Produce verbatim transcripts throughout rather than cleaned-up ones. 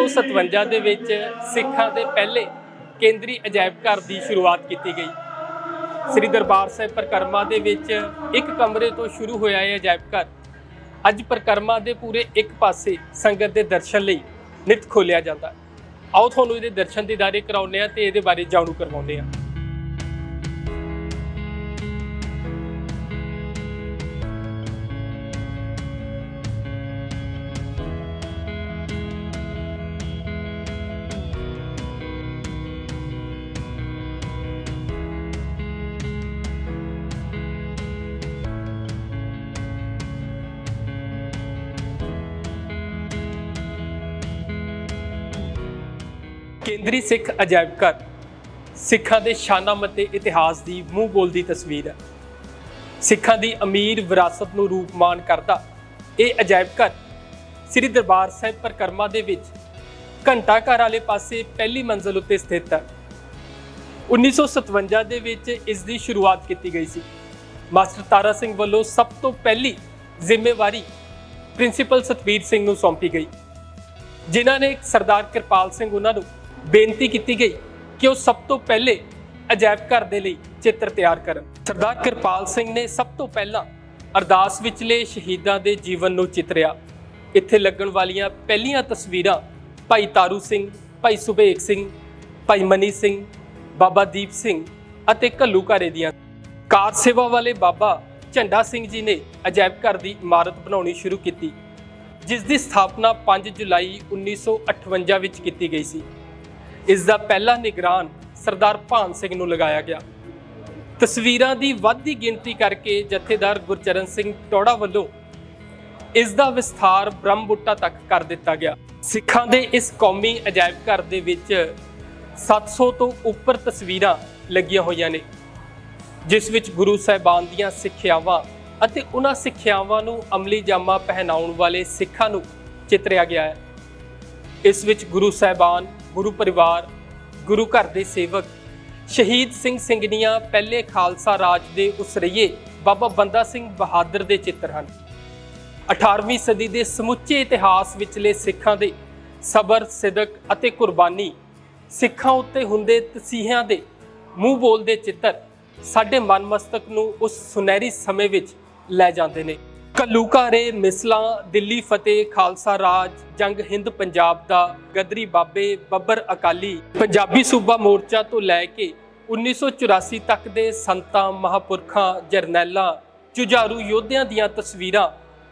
सतवंजा ਦੇ ਵਿੱਚ ਸਿੱਖਾਂ ਦੇ ਪਹਿਲੇ ਕੇਂਦਰੀ ਅਜਾਇਬ ਘਰ ਦੀ ਸ਼ੁਰੂਆਤ ਕੀਤੀ ਗਈ। ਸ੍ਰੀ ਦਰਬਾਰ ਸਾਹਿਬ ਪ੍ਰਕਰਮਾ ਦੇ ਵਿੱਚ ਇੱਕ ਕਮਰੇ ਤੋਂ ਸ਼ੁਰੂ ਹੋਇਆ ਇਹ ਅਜਾਇਬ ਘਰ ਅੱਜ ਪ੍ਰਕਰਮਾ ਦੇ ਪੂਰੇ ਇੱਕ ਪਾਸੇ ਸੰਗਤ ਦੇ ਦਰਸ਼ਨ ਲਈ ਨਿਤ ਖੋਲਿਆ ਜਾਂਦਾ। ਆਓ ਤੁਹਾਨੂੰ ਇਹਦੇ ਦਰਸ਼ਨ ਦੀਦਾਰੇ ਕਰਾਉਂਦੇ ਆ ਤੇ ਇਹਦੇ ਬਾਰੇ ਜਾਣੂ ਕਰਵਾਉਂਦੇ ਆ। केंद्री सिख अजायब घर सिखा के शानामत ते इतिहास की मूँह बोलती तस्वीर है। सिखा की अमीर विरासत को रूपमान करता यह अजायब घर श्री दरबार साहिब परिक्रमा दे विच घंटा घर वाले पासे पहली मंजिल उत्ते स्थित है। उन्नीस सौ सतवंजा दे विच इसकी शुरुआत की गई सी। मास्टर तारा सिंह वालों सब तो पहली जिम्मेवारी प्रिंसीपल सतवीर सिंह नूं सौंपी गई, जिन्होंने सरदार कृपाल सिंह उन्होंने बेनती की गई कि वह सब तो पहले अजायब घर के लिए चित्र तैयार करन। सरदार कृपाल सिंह ने सब तो पहला अरदास विचले शहीदों के जीवन को चितरिया। इत्थे लगन वालियां पहलियां तस्वीरां भाई तारू सिंह, भाई सुबेग सिंह, भाई मनी सिंह, बाबा दीप सिंह अते घल्लू घारे दियां। कार सेवा वाले बाबा झंडा सिंह जी ने अजायब घर की इमारत बनानी शुरू की, जिसकी स्थापना पाँच जुलाई उन्नीस सौ अठवंजा विच की गई सी। इसका पहला निगरान सरदार भान सिंह नूं लगाया गया। तस्वीरां की वधदी गिनती करके जथेदार गुरचरण सिंह टौड़ा वालों इसका विस्तार ब्रह्मबुट्टा तक कर दिता गया। सिखां दे इस कौमी अजायब घर दे विच सत्त सौ तो उपर तस्वीरां लगियां होईयां ने, जिस विच गुरु साहिबान दीयां सिक्ख्यावां अते उन्हां सिक्ख्यावां नूं अमली जामा पहनाउण वाले सिखां नूं चितरिया गया है। इस विच गुरु साहिबान, गुरु परिवार, गुरु घर के सेवक, शहीद सिंह सिंघनिया, पहले खालसा राज के उसरइये बाबा बंदा सिंह बहादुर के चित्र हैं। अठारहवीं सदी के समुचे इतिहास विचले सिखां दे सबर, सिदक अते कुर्बानी, सिखां उत्ते हुंदे तसीहियां दे मूँह बोलते चित्र साडे मन मस्तक नूं उस सुनहरी समय विच लै जांदे ने। घल्लू घारे, मिसलां, दिल्ली फतेह, खालसा राज, जंग हिंद पंजाब दा, गदरी बाबे, बब्बर अकाली, पंजाबी सूबा मोर्चा तो लैके उन्नीस सौ चौरासी तक दे संतां, महापुरखां, जरनैलां, जुझारू योद्धियां दीयां तस्वीरां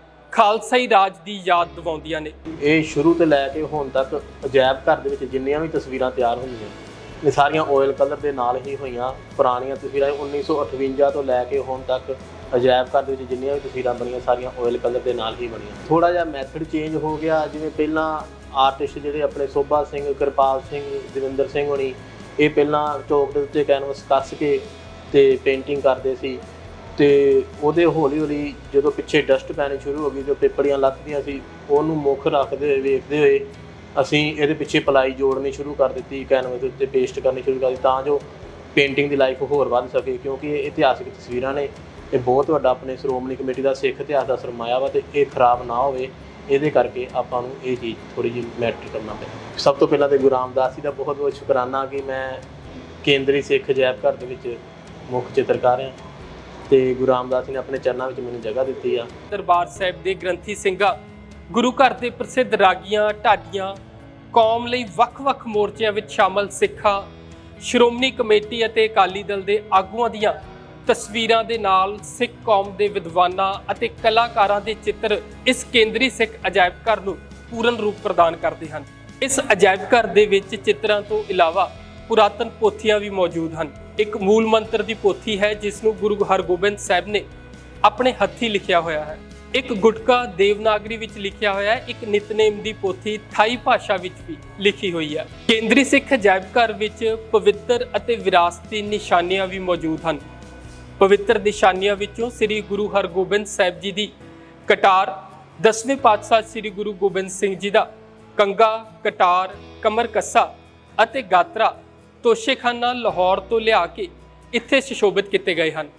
खालसाई राज की याद दिवाउंदियां ने। ये शुरू तो लैके हुण तक अजायब घर दे विच जिन्नियां भी तस्वीरां तैयार होईयां ये सारियां ऑयल कलर के नाल ही होईयां। पुरानियां तस्वीरां उन्नीस सौ अठवंजा तो लैके हुण तक अजायब घर के जिन्नियां भी तस्वीरां बनियां सारियां ऑयल कलर के नाल ही बनियां। थोड़ा जिहा मैथड चेंज हो गया, जिवें पहलां आर्टिस्ट जिहड़े अपने सोभा सिंह, कृपाल सिंह, दविंदर सिंह होनी ये पहलां चौक दे उत्ते कैनवस कस के ते पेंटिंग करते सी ते ਉਹਦੇ हौली हौली जो पिछे डस्ट पैनी शुरू हो गई जो पेपड़ियां लथदियां सी ਉਹਨੂੰ मुख रखते हुए वेखते हुए असीं ਇਹਦੇ पिछे पलाई जोड़नी शुरू कर दी, कैनवस उत्ते पेस्ट करनी शुरू कर दी तां जो पेंटिंग की लाइफ होर वध सके, क्योंकि ये इतिहासिक तस्वीरां ने ये बहुत वड्डा अपने श्रोमणी कमेटी का सिख इतिहास का सरमाया वा ते ये खराब ना होवे, इहदे करके आपां नूं ये चीज़ थोड़ी जी मैटर करना पिया। सब तो पहलां तो गुरु रामदास जी का बहुत बहुत शुकराना कि मैं केंद्री सिख अजायब घर दे विच मुख चित्रकार हाँ ते गुरु रामदास जी ने अपने चरणों में मैंने जगह दी है। दरबार साहिब के ग्रंथी सिंघा, गुरु घर के प्रसिद्ध रागियां, ढाडियां, कौम लई वख-वख मोर्चियां विच शामिल सिखा, श्रोमणी कमेटी अते अकाली दल के आगूआं दीयां तस्वीरां दे नाल सिख कौम के विद्वानां अते कलाकारां दे चित्र इस केंद्री सिख अजायब घर नूं पूर्ण रूप प्रदान करते हैं। इस अजायब घर दे विच चित्रां तो इलावा पुरातन पोथियां भी मौजूद हैं। एक मूल मंत्र की पोथी है जिसनूं गुरु हरगोबिंद साहिब ने अपने हत्थी लिखिया होया है। एक गुटका देवनागरी विच लिखिया होया है। एक नितनेम की पोथी थाई भाषा विच भी लिखी हुई है। केंद्री सिख अजायब घर विच पवित्र अते विरासती निशानियां भी मौजूद हैं। पवित्र निशानियां विचों श्री गुरु हरगोबिंद साहिब जी की कटार, दसवें पातशाह श्री गुरु गोबिंद सिंह जी का कंगा, कटार, कमर कस्सा अते गात्रा तोशेखाना लाहौर तो लिया के इत्थे सुशोभित किए गए हैं।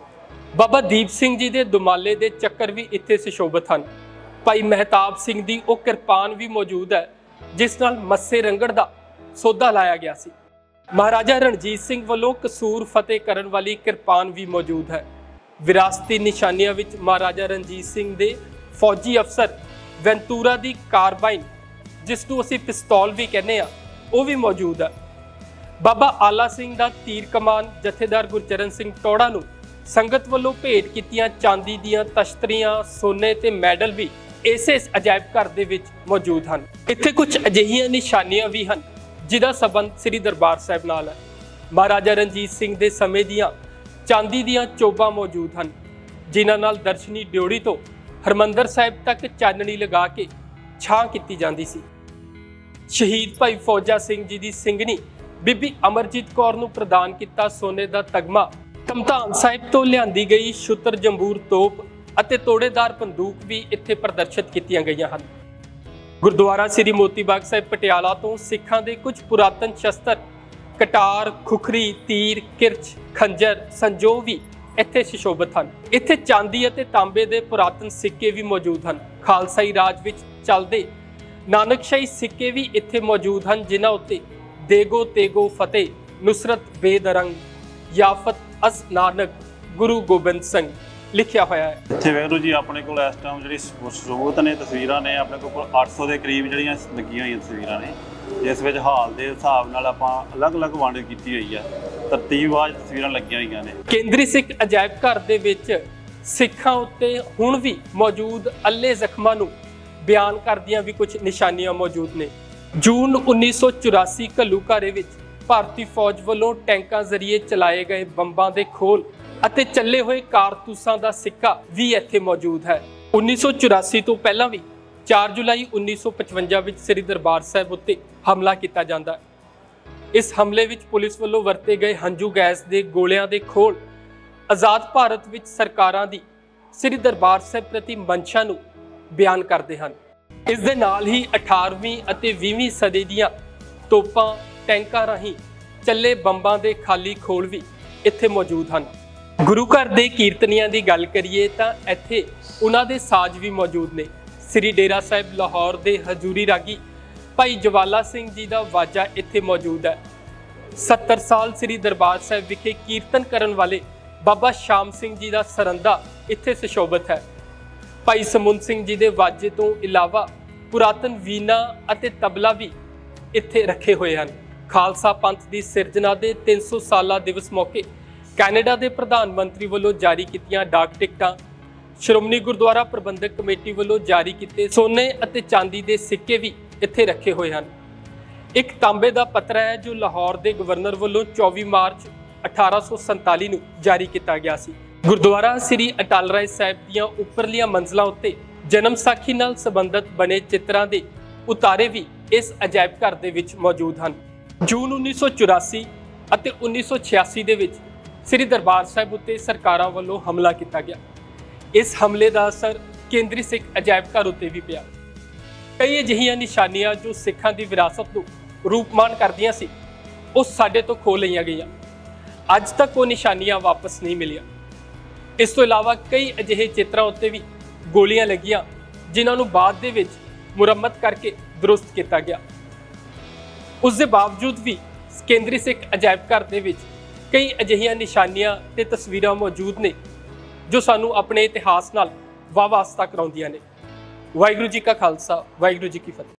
बाबा दीप सिंह जी के दुमाले के चक्कर भी इत्थे सुशोभित हैं। भाई महताब सिंह की वह किरपान भी मौजूद है जिस नाल मस्से रंगड़ दा सौदा लाया गया सी। महाराजा रणजीत सिंह वालों कसूर फतेह करन वाली किरपान भी मौजूद है। विरासती निशानियां विच महाराजा रणजीत सिंह दे फौजी अफसर वेंतूरा दी कारबाइन, जिसनूं असीं पिस्तौल भी कहने आ, वो भी मौजूद है। बाबा आला सिंह दा तीर कमान जथेदार गुरचरण सिंह टौड़ा नूं संगत वालों भेंट कीतियां चांदी दीयां तश्तरियां, सोने ते मैडल भी इसे अजायब घर दे विच मौजूद हैं। इत्थे कुछ अजिहियां निशानियां भी हैं जिहदा संबंध श्री दरबार साहिब नाल है। महाराजा रणजीत सिंह दे समय दीयां चांदी दीयां चोबां मौजूद हैं, जिन्हां नाल दर्शनी ड्योढ़ी तो हरमंदर साहिब तक चाननी लगा के छां कीती जांदी सी। शहीद भाई फौजा सिंह जी दी सिंघनी बीबी अमरजीत कौर नूं प्रदान किता सोने दा तगमा, ਧਮਧਾਨ ਸਾਹਿਬ ਤੋਂ ਲਿਆਂਦੀ ਗਈ ਸ਼ੁੱਤਰ ਜੰਬੂਰ ਤੋਪ ਅਤੇ ਤੋੜੇਦਾਰ ਬੰਦੂਕ ਵੀ ਇੱਥੇ ਪ੍ਰਦਰਸ਼ਿਤ ਕੀਤੀਆਂ ਗਈਆਂ ਹਨ। ਗੁਰਦੁਆਰਾ ਸ੍ਰੀ ਮੋਤੀ ਬਾਗ ਸਾਹਿਬ ਪਟਿਆਲਾ ਤੋਂ ਸਿੱਖਾਂ ਦੇ ਕੁਝ ਪੁਰਾਤਨ ਸ਼ਸਤਰ, ਕਟਾਰ, ਖੁਖਰੀ, ਤੀਰ, ਕਿਰਚ, ਖੰਜਰ, ਸੰਜੋ ਵੀ ਇੱਥੇ ਸੁਸ਼ੋਭਿਤ ਹਨ। ਇੱਥੇ ਚਾਂਦੀ ਅਤੇ ਤਾਂਬੇ ਦੇ ਪੁਰਾਤਨ ਸਿੱਕੇ ਵੀ ਮੌਜੂਦ ਹਨ। ਖਾਲਸਾਈ ਰਾਜ ਵਿੱਚ ਚੱਲਦੇ ਨਾਨਕਸ਼ਾਹੀ ਸਿੱਕੇ ਵੀ ਇੱਥੇ ਮੌਜੂਦ ਹਨ, ਜਿਨ੍ਹਾਂ ਉੱਤੇ ਦੇਗੋ ਤੇਗੋ ਫਤਿਹ, ਨੁਸਰਤ ਬੇਦਰੰਗ, याफत अस नानक, गुरु गोबिंद सिंह लिखिया होया है। इत्थे वैगुरु जी अपने कोल इस टाइम जिहड़ी सबूत ने तस्वीरां ने अपने कोल आठ सौ के करीब जिहड़ियां लगियां होईयां तस्वीरां ने, जिस विच हाल दे हिसाब नाल आपां अलग अलग वंड कीती होई है, तरतीबवार तस्वीरां लगियां होईयां ने। केंद्री सिख अजायब घर दे विच सिखां उत्ते हुण भी मौजूद अल्ले जख्मां नूं बयान करदियां भी कुछ निशानियां मौजूद ने। जून उन्नीस सौ चौरासी घल्लूघारे विच ਭਾਰਤੀ ਫੌਜ ਵੱਲੋਂ ਟੈਂਕਾਂ ਜ਼ਰੀਏ ਚਲਾਏ ਗਏ ਬੰਬਾਂ ਦੇ ਖੋਲ ਅਤੇ ਚੱਲੇ ਹੋਏ ਕਾਰਤੂਸਾਂ ਦਾ ਸਿੱਕਾ ਵੀ ਇੱਥੇ ਮੌਜੂਦ ਹੈ। ਉੱਨੀ ਸੌ ਚੁਰਾਸੀ ਤੋਂ ਪਹਿਲਾਂ ਵੀ ਚਾਰ ਜੁਲਾਈ ਉੱਨੀ ਸੌ ਪਚਵੰਜਾ ਵਿੱਚ ਸ੍ਰੀ ਦਰਬਾਰ ਸਾਹਿਬ ਉੱਤੇ ਹਮਲਾ ਕੀਤਾ ਜਾਂਦਾ ਹੈ। ਇਸ ਹਮਲੇ ਵਿੱਚ ਪੁਲਿਸ ਵੱਲੋਂ ਵਰਤੇ ਗਏ ਹੰਝੂ ਗੈਸ ਦੇ ਗੋਲਿਆਂ ਦੇ ਖੋਲ ਆਜ਼ਾਦ ਭਾਰਤ ਵਿੱਚ ਸਰਕਾਰਾਂ ਦੀ ਸ੍ਰੀ ਦਰਬਾਰ ਸਾਹਿਬ ਪ੍ਰਤੀ ਮਨਸ਼ਾ ਨੂੰ ਬਿਆਨ ਕਰਦੇ ਹਨ। ਇਸ ਦੇ ਨਾਲ ਹੀ ਅਠਾਰਵੀਂ ਅਤੇ ਵੀਹਵੀਂ ਸਦੀ ਦੀਆਂ ਤੋਪਾਂ, ਟੈਂਕਾਂ ਰਾਹੀਂ ਚੱਲੇ ਬੰਬਾਂ ਦੇ ਖਾਲੀ ਖੋਲ ਵੀ ਇੱਥੇ ਮੌਜੂਦ ਹਨ। ਗੁਰੂ ਘਰ ਦੇ ਕੀਰਤਨੀਆਂ ਦੀ ਗੱਲ ਕਰੀਏ ਤਾਂ ਇੱਥੇ ਉਹਨਾਂ ਦੇ ਸਾਜ਼ ਵੀ ਮੌਜੂਦ ਨੇ। ਸ੍ਰੀ ਡੇਰਾ ਸਾਹਿਬ ਲਾਹੌਰ ਦੇ ਹਜ਼ੂਰੀ ਰਾਗੀ ਭਾਈ ਜਵਾਲਾ ਸਿੰਘ ਜੀ ਦਾ ਵਾਜਾ ਇੱਥੇ ਮੌਜੂਦ ਹੈ। ਸੱਤਰ ਸਾਲ ਸ੍ਰੀ ਦਰਬਾਰ ਸਾਹਿਬ ਵਿਖੇ ਕੀਰਤਨ ਕਰਨ ਵਾਲੇ ਬਾਬਾ ਸ਼ਾਮ ਸਿੰਘ ਜੀ ਦਾ ਸਰੰਦਾ ਇੱਥੇ ਸੁਸ਼ੋਭਿਤ ਹੈ। ਭਾਈ ਸਮੁੰਦ ਸਿੰਘ ਜੀ ਦੇ ਵਾਜੇ ਤੋਂ ਇਲਾਵਾ ਪੁਰਾਤਨ ਵੀਨਾ ਅਤੇ ਤਬਲਾ ਵੀ ਇੱਥੇ ਰੱਖੇ ਹੋਏ ਹਨ। ਖਾਲਸਾ ਪੰਥ ਦੀ ਸਿਰਜਣਾ ਦੇ ਤਿੰਨ ਸੌ ਸਾਲਾ ਦਿਵਸ ਮੌਕੇ ਕੈਨੇਡਾ ਦੇ ਪ੍ਰਧਾਨ ਮੰਤਰੀ ਵੱਲੋਂ ਜਾਰੀ ਕੀਤੀਆਂ ਡਾਕ ਟਿਕਟਾਂ, ਸ਼੍ਰੋਮਣੀ ਗੁਰਦੁਆਰਾ ਪ੍ਰਬੰਧਕ ਕਮੇਟੀ ਵੱਲੋਂ ਜਾਰੀ ਕੀਤੇ ਸੋਨੇ ਅਤੇ ਚਾਂਦੀ ਦੇ ਸਿੱਕੇ ਵੀ ਇੱਥੇ ਰੱਖੇ ਹੋਏ ਹਨ। ਇੱਕ ਤਾਂਬੇ ਦਾ ਪੱਤਰ ਹੈ ਜੋ ਲਾਹੌਰ ਦੇ ਗਵਰਨਰ ਵੱਲੋਂ ਚੌਵੀ ਮਾਰਚ ਅਠਾਰਾਂ ਸੌ ਸੰਤਾਲੀ ਨੂੰ ਜਾਰੀ ਕੀਤਾ ਗਿਆ ਸੀ। ਗੁਰਦੁਆਰਾ ਸ੍ਰੀ ਅਟਲ ਰਾਏ ਸਾਹਿਬ ਦੀਆਂ ਉੱਪਰਲੀਆਂ ਮੰਜ਼ਲਾਂ ਉੱਤੇ ਜਨਮ ਸਾਖੀ ਨਾਲ ਸੰਬੰਧਿਤ ਬਣੇ ਚਿੱਤਰਾਂ ਦੇ ਉਤਾਰੇ ਵੀ ਇਸ ਅਜਾਇਬ ਘਰ ਦੇ ਵਿੱਚ ਮੌਜੂਦ ਹਨ। ਜੂਨ ਉੱਨੀ ਸੌ ਚੁਰਾਸੀ ਅਤੇ ਉੱਨੀ ਸੌ ਛਿਆਸੀ ਦੇ ਵਿੱਚ ਸ੍ਰੀ ਦਰਬਾਰ ਸਾਹਿਬ ਉੱਤੇ ਸਰਕਾਰਾਂ ਵੱਲੋਂ ਹਮਲਾ ਕੀਤਾ ਗਿਆ। ਇਸ ਹਮਲੇ ਦਾ ਅਸਰ ਕੇਂਦਰੀ ਸਿੱਖ ਅਜਾਇਬ ਘਰ ਉੱਤੇ ਵੀ ਪਿਆ। ਕਈ ਅਜਿਹੀਆਂ ਨਿਸ਼ਾਨੀਆਂ ਜੋ ਸਿੱਖਾਂ ਦੀ ਵਿਰਾਸਤ ਨੂੰ ਰੂਪਮਾਨ ਕਰਦੀਆਂ ਸੀ, ਉਹ ਸਾਡੇ ਤੋਂ ਖੋਹ ਲਈਆਂ ਗਈਆਂ। ਅੱਜ ਤੱਕ ਉਹ ਨਿਸ਼ਾਨੀਆਂ ਵਾਪਸ ਨਹੀਂ ਮਿਲੀਆਂ। ਇਸ ਤੋਂ ਇਲਾਵਾ ਕਈ ਅਜਿਹੇ ਚਿੱਤਰਾਂ ਉੱਤੇ ਵੀ ਗੋਲੀਆਂ ਲੱਗੀਆਂ, ਜਿਨ੍ਹਾਂ ਨੂੰ ਬਾਅਦ ਦੇ ਵਿੱਚ ਮੁਰੰਮਤ ਕਰਕੇ ਦਰੁਸਤ ਕੀਤਾ ਗਿਆ। ਉਸ ਦੇ ਬਾਵਜੂਦ ਵੀ ਕੇਂਦਰੀ ਸਿੱਖ ਅਜਾਇਬ ਘਰ ਦੇ ਵਿੱਚ ਕਈ ਅਜਿਹੀਆਂ ਨਿਸ਼ਾਨੀਆਂ ਤੇ ਤਸਵੀਰਾਂ ਮੌਜੂਦ ਨੇ ਜੋ ਸਾਨੂੰ ਆਪਣੇ ਇਤਿਹਾਸ ਨਾਲ ਵਾਹ ਵਾਸਤਾ ਕਰਾਉਂਦੀਆਂ ਨੇ। ਵਾਹਿਗੁਰੂ ਜੀ ਕਾ ਖਾਲਸਾ, ਵਾਹਿਗੁਰੂ ਜੀ ਕੀ ਫਤਿਹ।